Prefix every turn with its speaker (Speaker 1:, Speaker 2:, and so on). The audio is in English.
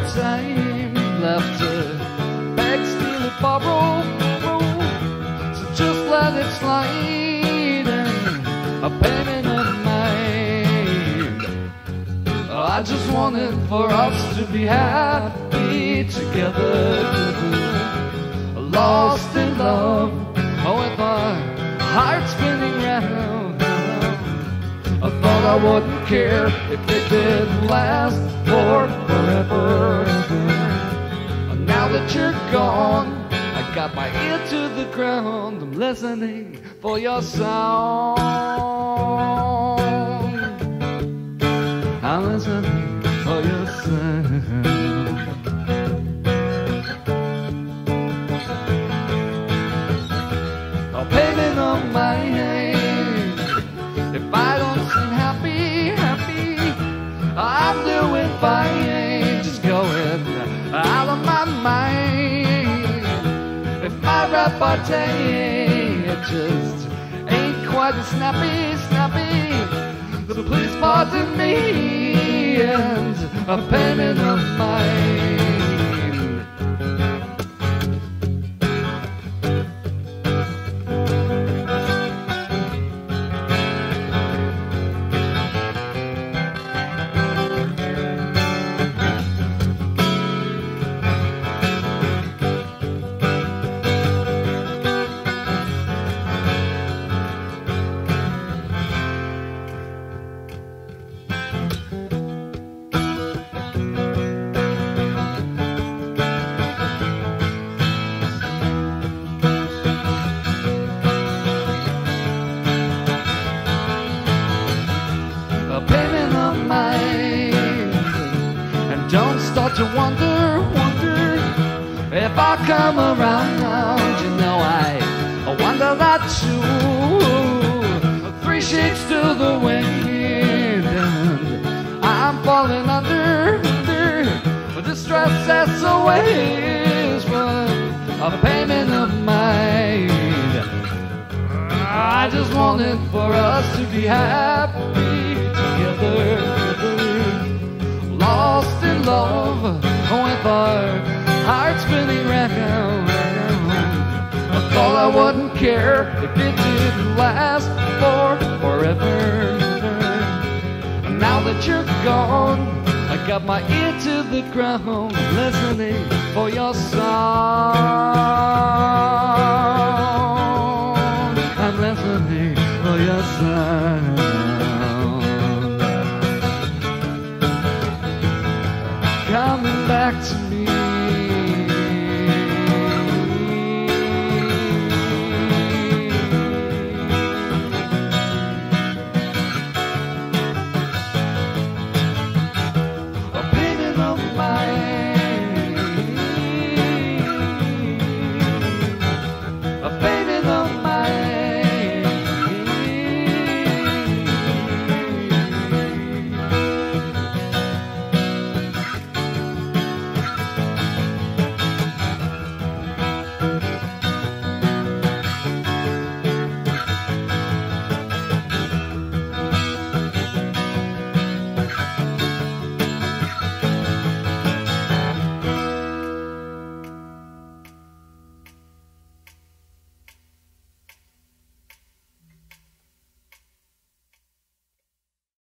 Speaker 1: time left to beg, steal, or borrow. So just let it slide and a payment of mine. I just wanted for us to be happy together, lost in love, with our hearts spinning round. I thought I wouldn't care if it didn't last forever. Now that you're gone, I got my ear to the ground. I'm listening for your sound. I'm listening for your sound. A payment on my hand. If I don't seem happy, I'm doing fine. Just going out of my mind. If my repartee just ain't quite as snappy, so please pardon me and a payment of mine. Don't start to wonder if I come around. You know I wonder that too. 3 sheets to the wind, and I'm falling under distress that's always a payment of mine. I just wanted for us to be happy together, lost in love with our hearts spinning round. I thought I wouldn't care if it didn't last forever. Now that you're gone, I got my ear to the ground, listening for your song. I'm listening for your song. Coming back to me.